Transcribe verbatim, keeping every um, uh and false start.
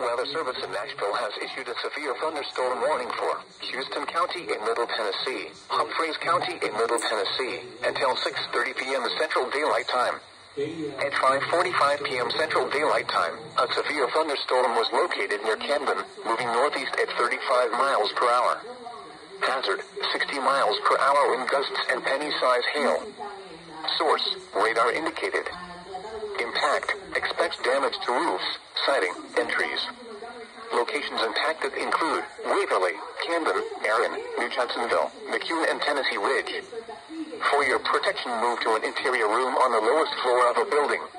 Weather Service in Nashville has issued a severe thunderstorm warning for Houston County in Middle Tennessee, Humphreys County in Middle Tennessee, until six thirty p m Central Daylight Time. At five forty-five p m Central Daylight Time, a severe thunderstorm was located near Camden, moving northeast at thirty-five miles per hour. Hazard, sixty miles per hour wind gusts and penny-size hail. Source, radar indicated. Impact, expects damage to roofs, siding, and trees. Locations impacted include Waverly, Camden, Erin, New Jacksonville, McCune, and Tennessee Ridge. For your protection, move to an interior room on the lowest floor of a building.